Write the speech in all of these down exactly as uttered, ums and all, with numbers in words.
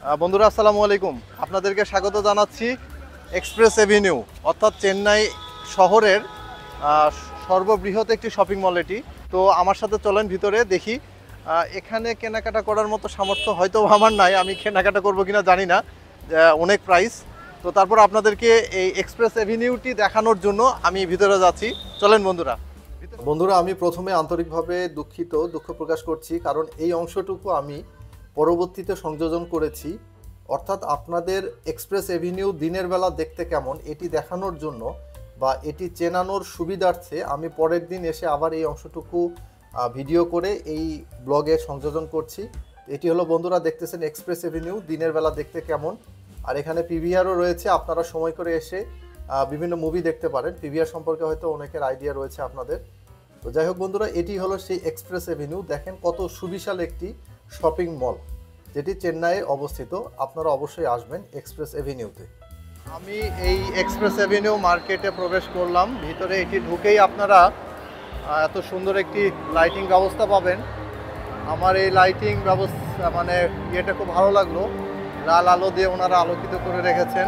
বন্ধুরা আসসালামু আলাইকুম, আপনাদেরকে স্বাগত জানাচ্ছি এক্সপ্রেস এভিনিউ অর্থাৎ চেন্নাই শহরের সর্ববৃহৎ একটি শপিং মল এটি। তো আমার সাথে চলেন ভিতরে দেখি। এখানে কেনাকাটা করার মতো সামর্থ্য হয়তো আমার নাই, আমি কেনাকাটা করবো কিনা জানি না, অনেক প্রাইস। তো তারপর আপনাদেরকে এই এক্সপ্রেস এভিনিউটি দেখানোর জন্য আমি ভিতরে যাচ্ছি, চলেন বন্ধুরা। বন্ধুরা আমি প্রথমে আন্তরিকভাবে দুঃখিত, দুঃখ প্রকাশ করছি, কারণ এই অংশটুকু আমি পরবর্তীতে সংযোজন করেছি। অর্থাৎ আপনাদের এক্সপ্রেস এভিনিউ দিনের বেলা দেখতে কেমন এটি দেখানোর জন্য বা এটি চেনানোর সুবিধার্থে আমি পরের দিন এসে আবার এই অংশটুকু ভিডিও করে এই ব্লগে সংযোজন করছি। এটি হলো বন্ধুরা দেখতেছেন এক্সপ্রেস এভিনিউ দিনের বেলা দেখতে কেমন। আর এখানে পিভিআরও রয়েছে, আপনারা সময় করে এসে বিভিন্ন মুভি দেখতে পারেন। পিভিআর সম্পর্কে হয়তো অনেকের আইডিয়া রয়েছে আপনাদের। তো যাই হোক বন্ধুরা, এটি হলো সেই এক্সপ্রেস এভিনিউ। দেখেন কত সুবিশাল একটি শপিং মল যেটি চেন্নাইয়ে অবস্থিত। আপনারা অবশ্যই আসবেন এক্সপ্রেস এভিনিউতে। আমি এই এক্সপ্রেস এভিনিউ মার্কেটে প্রবেশ করলাম। ভিতরে এটি ঢুকেই আপনারা এত সুন্দর একটি লাইটিং ব্যবস্থা পাবেন। আমার এই লাইটিং ব্যবস্থা মানে ইয়েটা খুব ভালো লাগলো, লাল আলো দিয়ে ওনারা আলোকিত করে রেখেছেন।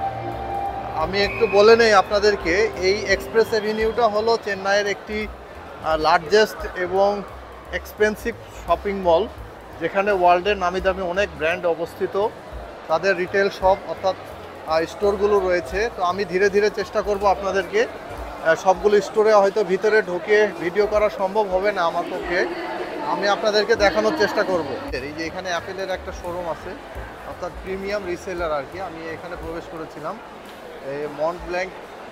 আমি একটু বলে নেই আপনাদেরকে, এই এক্সপ্রেস এভিনিউটা হলো চেন্নাইয়ের একটি লার্জেস্ট এবং এক্সপেন্সিভ শপিং মল, যেখানে ওয়ার্ল্ডের নামি দামি অনেক ব্র্যান্ড অবস্থিত। তাদের রিটেল শপ অর্থাৎ স্টোরগুলো রয়েছে। তো আমি ধীরে ধীরে চেষ্টা করব আপনাদেরকে সবগুলো স্টোরে হয়তো ভিতরে ঢুকে ভিডিও করা সম্ভব হবে না আমার পক্ষে, আমি আপনাদেরকে দেখানোর চেষ্টা করব। এই যে এখানে অ্যাপেলের একটা শোরুম আছে, অর্থাৎ প্রিমিয়াম রিসেলার আর কি। আমি এখানে প্রবেশ করেছিলাম। এই মন্ট ব্ল্যাঙ্ক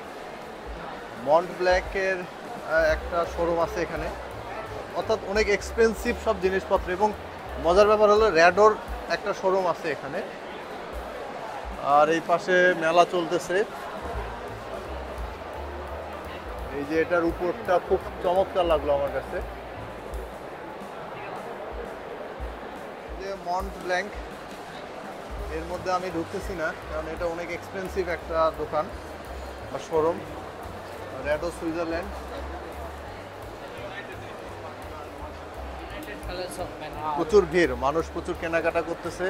মন্ট ব্ল্যাঙ্কের একটা শোরুম আছে এখানে, অর্থাৎ অনেক এক্সপেন্সিভ সব জিনিসপত্র। এবং মজার ব্যাপার হলো র্যাডোর একটা শোরুম আছে এখানে। আর এই পাশে মেলা চলতেছে। এই যে এটার উপরটা খুব চমৎকার লাগলো আমার কাছে। যে মন্ট ব্ল্যাঙ্ক, এর মধ্যে আমি ঢুকতেছি না কারণ এটা অনেক এক্সপেন্সিভ একটা দোকান বা শোরুম। র্যাডো সুইজারল্যান্ড, প্রচুর ভিড়, মানুষ প্রচুর কেনাকাটা করতেছে।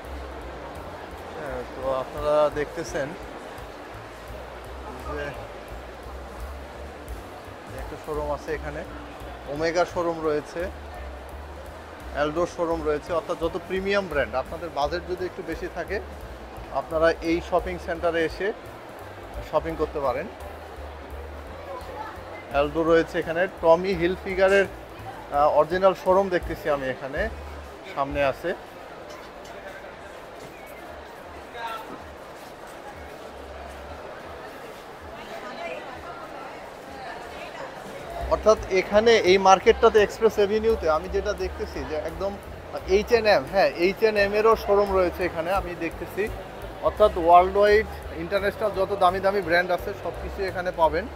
তো আপনারা দেখতেছেন যে একটা শোরুম আছে এখানে, ওমেগা শোরুম রয়েছে, এলডো শোরুম রয়েছে। অর্থাৎ যত প্রিমিয়াম ব্র্যান্ড, আপনাদের বাজেট যদি একটু বেশি থাকে আপনারা এই শপিং সেন্টারে এসে শপিং করতে পারেন। এলডো রয়েছে এখানে। টমি হিলফিগারের অরিজিনাল শোরুম দেখতেছি আমি এখানে, সামনে আছে। অর্থাৎ এখানে এই মার্কেটটাতে এক্সপ্রেস এভিনিউতে আমি যেটা দেখতেছি যে একদম এইচ এন এম, হ্যাঁ এইচ এন এম এরও শোরুম রয়েছে এখানে আমি দেখতেছি। অর্থাৎ ওয়ার্ল্ড ওয়াইড ইন্টারন্যাশনাল যত দামি দামি ব্র্যান্ড আছে সব কিছু এখানে পাবেন।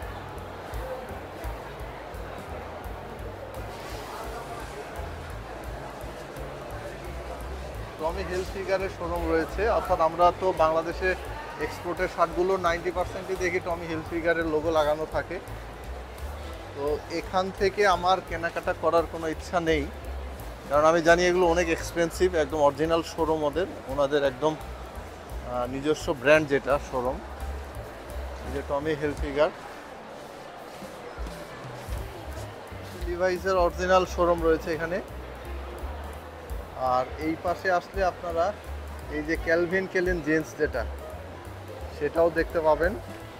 টমি হিলফিগারের শোরুম রয়েছে। অর্থাৎ আমরা তো বাংলাদেশে এক্সপোর্টের শার্টগুলো নাইনটি পার্সেন্টই দেখি টমি হিলফিগারের লোগো লাগানো থাকে। তো এখান থেকে আমার কেনাকাটা করার কোনো ইচ্ছা নেই, কারণ আমি জানি এগুলো অনেক এক্সপেন্সিভ। একদম অরিজিনাল শোরুম ওদের, ওনাদের একদম নিজস্ব ব্র্যান্ড যেটা শোরুম, যে টমি হিলফিগার। লিভাইসের অরিজিনাল শোরুম রয়েছে এখানে। আর এই পাশে আসলে আপনারা এই যে ক্যালভিন কেলিন জিন্স যেটা, সেটাও দেখতে পাবেন।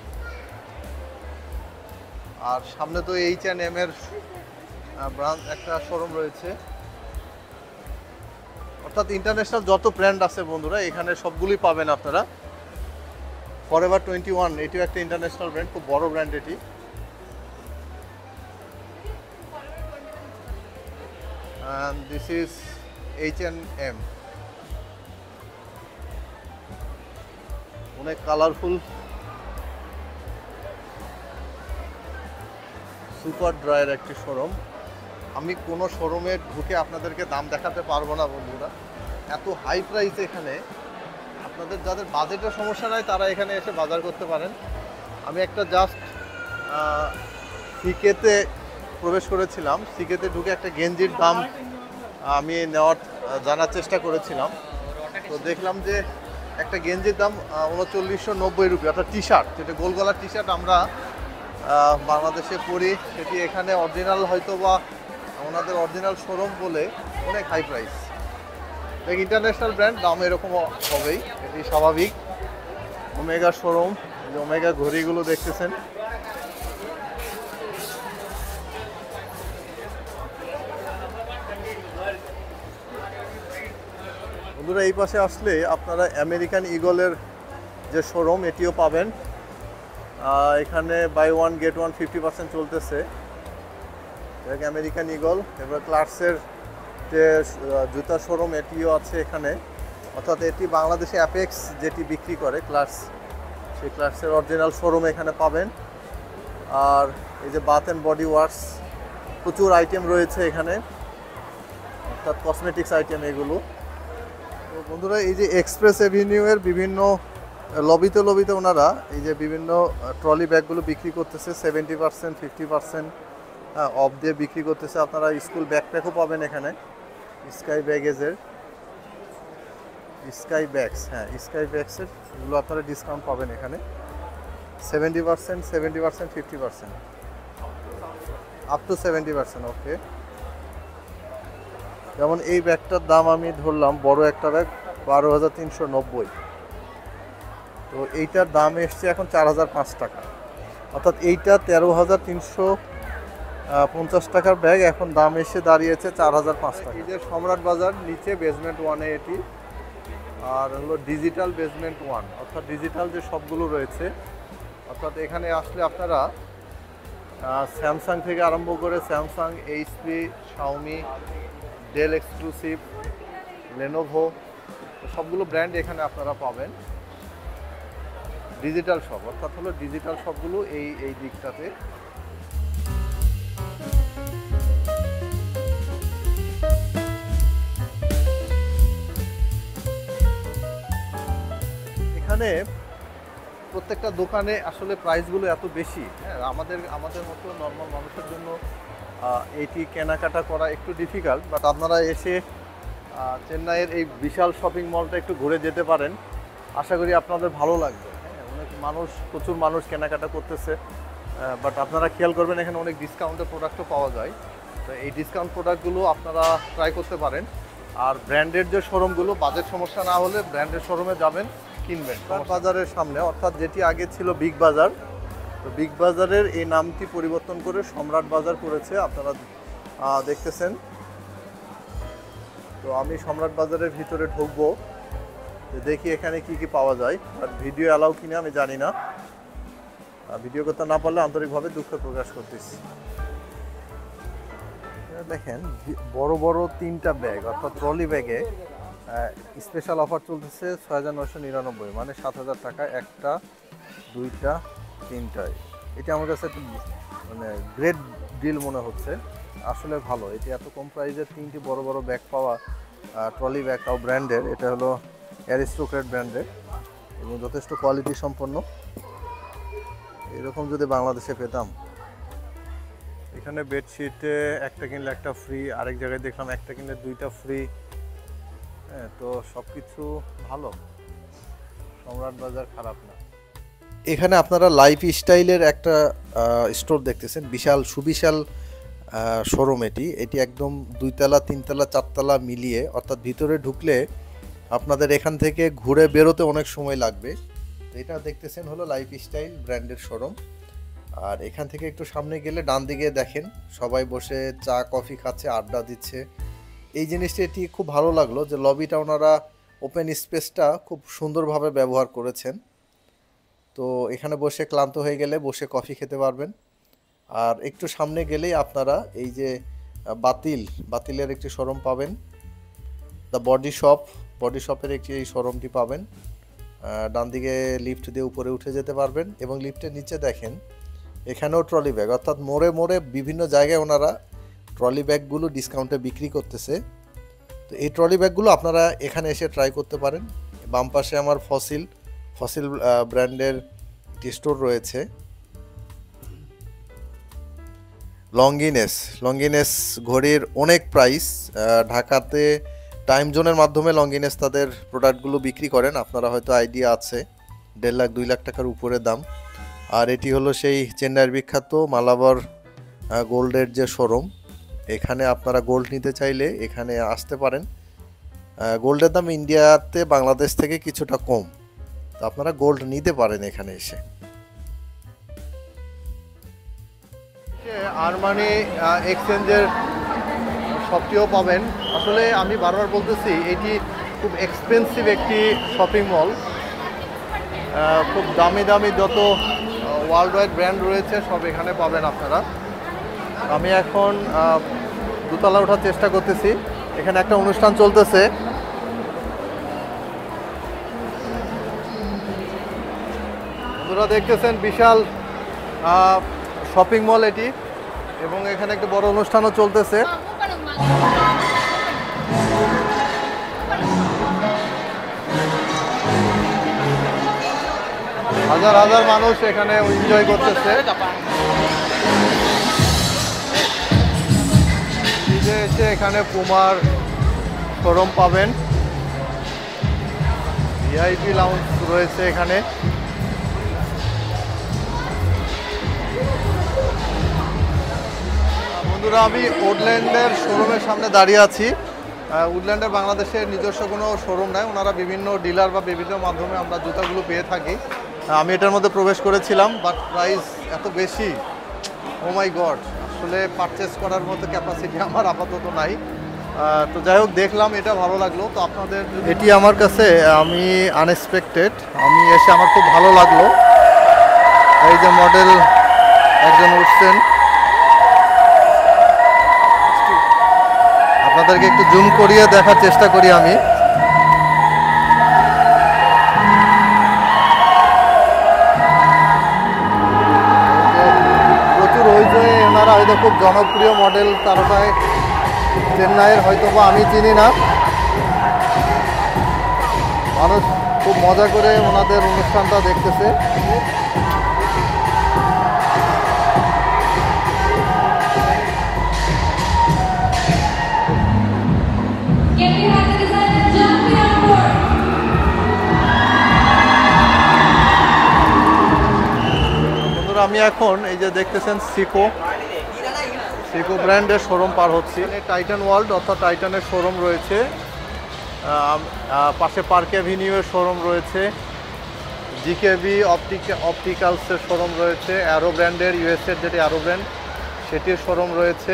আর সামনে তো এইচ এন এম এর ব্রাঞ্চ একটা শোরুম রয়েছে। অর্থাৎ ইন্টারন্যাশনাল যত ব্র্যান্ড আছে বন্ধুরা এখানে সবগুলোই পাবেন আপনারা। ফরএভার টোয়েন্টি ওয়ান এটিও একটা ইন্টারন্যাশনাল ব্র্যান্ড, খুব বড় ব্র্যান্ড এটি। And this is H N M. অনেক কালারফুল সুপার ড্রায়ের একটি শোরুম। আমি কোনো শোরুমে ঢুকে আপনাদেরকে দাম দেখাতে পারবো না বন্ধুরা, এত হাই প্রাইস এখানে। আপনাদের যাদের বাজেটের সমস্যা নাই তারা এখানে এসে বাজার করতে পারেন। আমি একটা জাস্ট সিকেতে প্রবেশ করেছিলাম, সিকেতে ঢুকে একটা গেঞ্জির দাম আমি নেওয়ার জানার চেষ্টা করেছিলাম। তো দেখলাম যে একটা গেঞ্জির দাম উনচল্লিশশো নব্বই রুপি, অর্থাৎ টি শার্ট, যেটা গোল গলার টি শার্ট আমরা বাংলাদেশে পরি, সেটি এখানে অরিজিনাল হয়তো বা ওনাদের অরিজিনাল শোরুম বলে অনেক হাই প্রাইস। দেখ ইন্টারন্যাশনাল ব্র্যান্ড, দাম এরকম হবেই, এটি স্বাভাবিক। ওমেগা শোরুম, ওমেগা ঘড়িগুলো দেখতেছেন। বন্ধুরা এই পাশে আসলে আপনারা আমেরিকান ইগলের যে শোরুম এটিও পাবেন। এখানে buy one get one fifty percent চলতেছে। আমেরিকান ইগল, এবার ক্লার্কসের যে জুতার শোরুম এটিও আছে এখানে, অর্থাৎ এটি বাংলাদেশে অ্যাপেক্স যেটি বিক্রি করে ক্লার্কস, সেই ক্লার্কসের অরিজিনাল শোরুম এখানে পাবেন। আর এই যে বাথ অ্যান্ড বডি ওয়াশ, প্রচুর আইটেম রয়েছে এখানে, অর্থাৎ কসমেটিক্স আইটেম এগুলো। তো বন্ধুরা এই যে এক্সপ্রেস এভিনিউ এর বিভিন্ন লবিতে লবিতে ওনারা এই যে বিভিন্ন ট্রলি ব্যাগগুলো বিক্রি করতেছে, seventy percent fifty percent off দিয়ে বিক্রি করতেছে। আপনারা স্কুল ব্যাকপ্যাকও পাবেন এখানে, স্কাই ব্যাগেজের, স্কাই ব্যাগস, হ্যাঁ স্কাই ব্যাগসের এগুলো আপনারা ডিসকাউন্ট পাবেন এখানে, seventy percent seventy percent fifty percent up to seventy percent okay. যেমন এই ব্যাগটার দাম আমি ধরলাম, বড় একটা ব্যাগ বারো হাজার তিনশো নব্বই, তো এইটার দাম এসছে এখন চার হাজার পাঁচ টাকা, অর্থাৎ এইটা তেরো হাজার তিনশো পঞ্চাশ টাকার ব্যাগ এখন দাম এসে দাঁড়িয়েছে চার হাজার পাঁচ টাকা। এই যে সম্রাট বাজার নিচে বেসমেন্ট ওয়ানে এটি, আর হলো ডিজিটাল বেসমেন্ট ওয়ান, অর্থাৎ ডিজিটাল যে সবগুলো রয়েছে, অর্থাৎ এখানে আসলে আপনারা স্যামসাং থেকে আরম্ভ করে Samsung, HP, Xiaomi, Dell exclusive, Lenovo, সবগুলো ব্র্যান্ড এখানে আপনারা পাবেন। ডিজিটাল শপ, অর্থাৎ হলো ডিজিটাল শপগুলো এই এই দিকটাতে। এখানে প্রত্যেকটা দোকানে আসলে প্রাইসগুলো এত বেশি, হ্যাঁ আমাদের আমাদের মতো নর্মাল মানুষের জন্য এইটি কেনাকাটা করা একটু ডিফিকাল্ট, বাট আপনারা এসে চেন্নাইয়ের এই বিশাল শপিং মলটা একটু ঘুরে যেতে পারেন, আশা করি আপনাদের ভালো লাগবে। হ্যাঁ অনেক মানুষ, প্রচুর মানুষ কেনাকাটা করতেছে, বাট আপনারা খেয়াল করবেন এখানে অনেক ডিসকাউন্টের প্রোডাক্টও পাওয়া যায়, তো এই ডিসকাউন্ট প্রোডাক্টগুলো আপনারা ট্রাই করতে পারেন। আর ব্র্যান্ডের যে শোরুমগুলো, বাজেট সমস্যা না হলে ব্র্যান্ডের শোরুমে যাবেন, কিনবেন। বাজারের সামনে, অর্থাৎ যেটি আগে ছিল বিগ বাজার, তো বিগ বাজারের এই নামটি পরিবর্তন করে সম্রাট বাজার করেছে, আপনারা দেখতেছেন। তো আমি সম্রাট বাজারের ভিতরে ঢুকবো, দেখি এখানে কি কি পাওয়া যায়, আর ভিডিও অ্যালাউ কিনা আমি জানি না, ভিডিও করতে না পারলে আন্তরিকভাবে দুঃখ প্রকাশ করতেছি। দেখেন বড় বড় তিনটা ব্যাগ, অর্থাৎ ট্রলি ব্যাগে স্পেশাল অফার চলতেছে ছয় হাজার নয়শো নিরানব্বই, মানে সাত হাজার টাকা একটা, দুইটা, তিনটায়। এটা আমার কাছে একটু মানে গ্রেট ডিল মনে হচ্ছে, আসলে ভালো। এটি এত কম প্রাইসে তিনটি বড় বড় ব্যাগ পাওয়া, ট্রলি ব্যাগ, তাও ব্র্যান্ডের, এটা হলো অ্যারিস্টোক্রেট ব্র্যান্ডের এবং যথেষ্ট কোয়ালিটি সম্পন্ন। এরকম যদি বাংলাদেশে পেতাম। এখানে বেডশিটে একটা কিনলে একটা ফ্রি, আরেক জায়গায় দেখলাম একটা কিনলে দুইটা ফ্রি, হ্যাঁ তো সব কিছু ভালো, সম্রাট বাজার খারাপ না। এখানে আপনারা লাইফ স্টাইলের একটা স্টোর দেখতেছেন, বিশাল সুবিশাল শোরুম এটি এটি একদম দুইতলা তিনতলা চারতলা মিলিয়ে, অর্থাৎ ভিতরে ঢুকলে আপনাদের এখান থেকে ঘুরে বেরোতে অনেক সময় লাগবে। এটা দেখতেছেন হলো লাইফ স্টাইল ব্র্যান্ডের শোরুম। আর এখান থেকে একটু সামনে গেলে ডান দিকে দেখেন সবাই বসে চা কফি খাচ্ছে, আড্ডা দিচ্ছে। এই জিনিসটা এটি খুব ভালো লাগলো যে লবিটা ওনারা ওপেন স্পেসটা খুব সুন্দরভাবে ব্যবহার করেছেন। তো এখানে বসে ক্লান্ত হয়ে গেলে বসে কফি খেতে পারবেন। আর একটু সামনে গেলেই আপনারা এই যে বাতিল বাতিলের একটি শোরুম পাবেন, দ্য বডি শপ বডি শপের একটি এই শোরুমটি পাবেন। ডান দিকে লিফট দিয়ে উপরে উঠে যেতে পারবেন এবং লিফটের নিচে দেখেন এখানেও ট্রলি ব্যাগ, অর্থাৎ মোড়ে মোড়ে বিভিন্ন জায়গায় ওনারা ট্রলি ব্যাগগুলো ডিসকাউন্টে বিক্রি করতেছে। তো এই ট্রলি ব্যাগগুলো আপনারা এখানে এসে ট্রাই করতে পারেন। বাম পাশে আমার ফসিল ফসিল ব্র্যান্ডের একটি স্টোর রয়েছে। লঙ্গিনেস লঙ্গিনেস ঘড়ির অনেক প্রাইস, ঢাকাতে টাইম জোনের মাধ্যমে লংগিনেস তাদের প্রোডাক্টগুলো বিক্রি করেন, আপনারা হয়তো আইডিয়া আছে, দেড় লাখ দুই লাখ টাকার উপরে দাম। আর এটি হলো সেই চেন্নাইয়ের বিখ্যাত মালাবার গোল্ডের যে শোরুম, এখানে আপনারা গোল্ড নিতে চাইলে এখানে আসতে পারেন। গোল্ডের দাম ইন্ডিয়াতে বাংলাদেশ থেকে কিছুটা কম, তো আপনারা গোল্ড নিতে পারেন এখানে এসে। আরমানি এক্সচেঞ্জের শপটিও পাবেন। আসলে আমি বারবার বলতেছি এটি খুব এক্সপেন্সিভ একটি শপিং মল, খুব দামি দামি যত ওয়ার্ল্ড ওয়াইড ব্র্যান্ড রয়েছে সব এখানে পাবেন আপনারা। আমি এখন দোতলা ওঠার চেষ্টা করতেছি, এখানে একটা অনুষ্ঠান চলতেছে। আপনারা দেখতেছেন বিশাল শপিং মল এটি, এবং এখানে একটা বড় অনুষ্ঠানও চলতেছে। হাজার হাজার মানুষ এখানে এনজয় করতেছে। এসে এখানে পুমার শোরুম পাবেন, ভিআইপি লাউঞ্জ রয়েছে এখানে। বন্ধুরা, আমি উডল্যান্ডের শোরুমের সামনে দাঁড়িয়ে আছি। উডল্যান্ডের বাংলাদেশের নিজস্ব কোনো শোরুম নাই, ওনারা বিভিন্ন ডিলার বা বিভিন্ন মাধ্যমে আমরা জুতাগুলো পেয়ে থাকি। আমি এটার মধ্যে প্রবেশ করেছিলাম, বাট প্রাইস এত বেশি, ও মাই গড, আসলে পারচেস করার মতো ক্যাপাসিটি আমার আপাতত নাই। তো যাই হোক, দেখলাম, এটা ভালো লাগলো। তো আপনাদের এটি আমার কাছে আমি আনএক্সপেক্টেড, আমি এসে আমার খুব ভালো লাগলো। এই যে মডেল একজন উঠছেন, আপনাদেরকে একটু জুম করিয়ে দেখার চেষ্টা করি আমি। প্রচুর হইচই, ওনারা হয়তো খুব জনপ্রিয় মডেল তারকায় চেন্নাইয়ের, হয়তো বা আমি চিনি না। মানুষ খুব মজা করে ওনাদের অনুষ্ঠানটা দেখতেছে। আমি এখন এই যে দেখতেছেন সিকো সিকো ব্র্যান্ডের শোরুম পার হচ্ছি। টাইটান ওয়ার্ল্ড অর্থাৎ টাইটানের শোরুম রয়েছে, পাশে পার্ক অ্যাভিনিউয়ের শোরুম রয়েছে, জিকেবি অপটিকা অপটিক্যালসের শোরুম রয়েছে, অ্যারো ব্র্যান্ডের ইউএসএর যেটি অ্যারো ব্র্যান্ড সেটির শোরুম রয়েছে,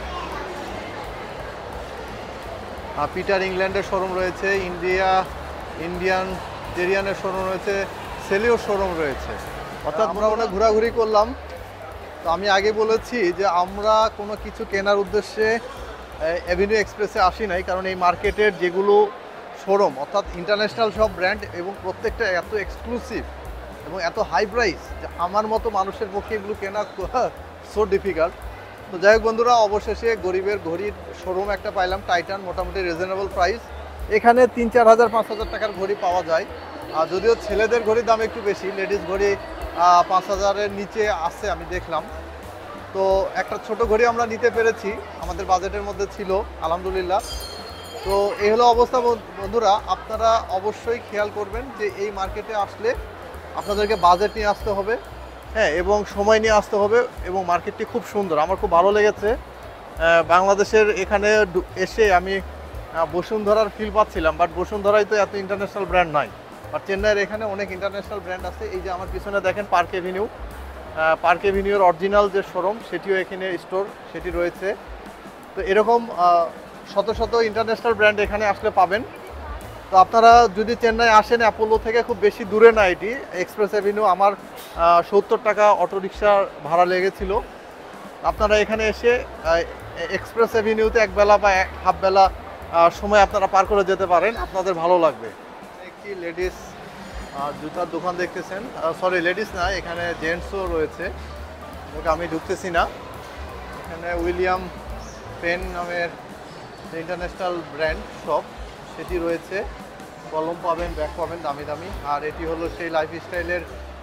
পিটার ইংল্যান্ডের শোরুম রয়েছে, ইন্ডিয়া ইন্ডিয়ান জেরিয়ানের শোরুম রয়েছে, সেলিওর শোরুম রয়েছে। অর্থাৎ আমরা অনেক ঘোরাঘুরি করলাম। তো আমি আগে বলেছি যে আমরা কোনো কিছু কেনার উদ্দেশ্যে অ্যাভিনিউ এক্সপ্রেসে আসি নাই, কারণ এই মার্কেটের যেগুলো শোরুম অর্থাৎ ইন্টারন্যাশনাল সব ব্র্যান্ড এবং প্রত্যেকটা এত এক্সক্লুসিভ এবং এত হাই প্রাইস যে আমার মতো মানুষের পক্ষে এগুলো কেনা সো ডিফিকাল্ট। তো যাই হোক বন্ধুরা, অবশেষে গরিবের ঘড়ির শোরুম একটা পাইলাম, টাইটান, মোটামুটি রিজনেবল প্রাইস। এখানে তিন চার হাজার পাঁচ হাজার টাকার ঘড়ি পাওয়া যায়, আর যদিও ছেলেদের ঘড়ির দাম একটু বেশি, লেডিস ঘড়ি পাঁচ হাজারের নিচে আসছে আমি দেখলাম। তো একটা ছোট ঘড়ি আমরা নিতে পেরেছি, আমাদের বাজেটের মধ্যে ছিল, আলহামদুলিল্লাহ। তো এই হলো অবস্থা বন্ধুরা। আপনারা অবশ্যই খেয়াল করবেন যে এই মার্কেটে আসলে আপনাদেরকে বাজেট নিয়ে আসতে হবে, হ্যাঁ, এবং সময় নিয়ে আসতে হবে, এবং মার্কেটটি খুব সুন্দর, আমার খুব ভালো লেগেছে। বাংলাদেশের এখানে এসে আমি বসুন্ধরার ফিল পাচ্ছিলাম, বাট বসুন্ধরায় তো এত ইন্টারন্যাশনাল ব্র্যান্ড নাই, আর চেন্নাইয়ের এখানে অনেক ইন্টারন্যাশনাল ব্র্যান্ড আছে। এই যে আমার পিছনে দেখেন পার্ক এভিনিউ, পার্ক এভিনিউর অরিজিনাল যে শোরুম সেটিও এখানে স্টোর সেটি রয়েছে। তো এরকম শত শত ইন্টারন্যাশনাল ব্র্যান্ড এখানে আসলে পাবেন। তো আপনারা যদি চেন্নাই আসেন, অ্যাপোলো থেকে খুব বেশি দূরে না এটি, এক্সপ্রেস এভিনিউ। আমার সত্তর টাকা অটোরিকশা ভাড়া লেগেছিল। আপনারা এখানে এসে এক্সপ্রেস এভিনিউতে একবেলা বা এক হাফ বেলা সময় আপনারা পার করে যেতে পারেন, আপনাদের ভালো লাগবে। একটি লেডিস জুতার দোকান দেখতেছেন, সরি লেডিস না, এখানে জেন্টসও রয়েছে, আমি ঢুকতেছি না। এখানে উইলিয়াম পেন নামের ইন্টারন্যাশনাল ব্র্যান্ড শপ সেটি রয়েছে, কলম পাবেন, ব্যাগ পাবেন দামি দামি। আর এটি হলো সেই লাইফস্টাইলের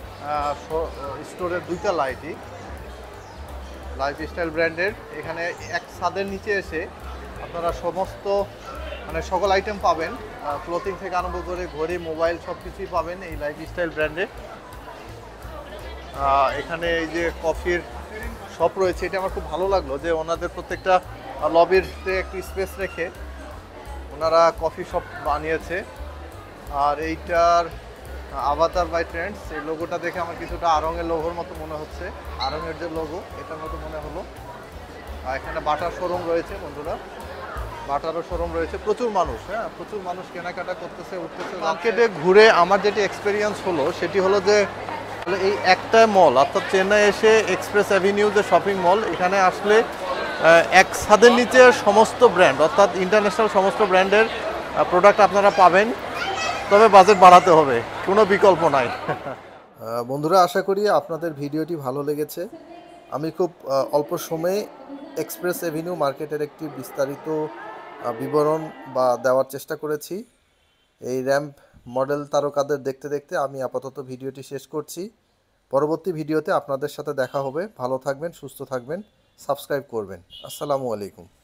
স্টোরের দুইতলা, এটি লাইফস্টাইল ব্র্যান্ডের। এখানে এক ছাদের নিচে এসে আপনারা সমস্ত মানে সকল আইটেম পাবেন, ক্লোথিং থেকে আরম্ভ করে ঘড়ি, মোবাইল সব কিছুই পাবেন এই লাইফস্টাইল ব্র্যান্ডে। এখানে এই যে কফির শপ রয়েছে, এটা আমার খুব ভালো লাগলো যে ওনাদের প্রত্যেকটা লবিতে একটি স্পেস রেখে ওনারা কফি শপ বানিয়েছে। আর এইটার আভাতার বাই ট্রেন্ডস, এই লোগোটা দেখে আমার কিছুটা আরঙের লোগোর মতো মনে হচ্ছে, আরঙের যে লোগো এটার মতো মনে হলো। আর এখানে বাটার শোরুম রয়েছে বন্ধুরা, বাটারও শোরুম রয়েছে, প্রচুর মানুষ, হ্যাঁ প্রচুর মানুষ কেনাকাটা করতেছে, উঠতেছে। মার্কেটে ঘুরে আমার যেটি এক্সপিরিয়েন্স হলো সেটি হলো যে এই একটা মল অর্থাৎ চেন্নাই এসে এক্সপ্রেস অ্যাভিনিউ যে শপিং মল, এখানে আসলে এক ছাদের নিচে সমস্ত ব্র্যান্ড অর্থাৎ ইন্টারন্যাশনাল সমস্ত ব্র্যান্ডের প্রোডাক্ট আপনারা পাবেন, তবে বাজেট বাড়াতে হবে, কোনো বিকল্প নাই। বন্ধুরা, আশা করি আপনাদের ভিডিওটি ভালো লেগেছে। আমি খুব অল্প সময়ে এক্সপ্রেস অ্যাভিনিউ মার্কেটের একটি বিস্তারিত বিবরণ বা দেওয়ার চেষ্টা করেছি। এই র্যাম্প মডেল তারকাদের দেখতে দেখতে আমি আপাতত ভিডিওটি শেষ করছি। পরবর্তী ভিডিওতে আপনাদের সাথে দেখা হবে। ভালো থাকবেন, সুস্থ থাকবেন, সাবস্ক্রাইব করবেন। আসসালামু আলাইকুম।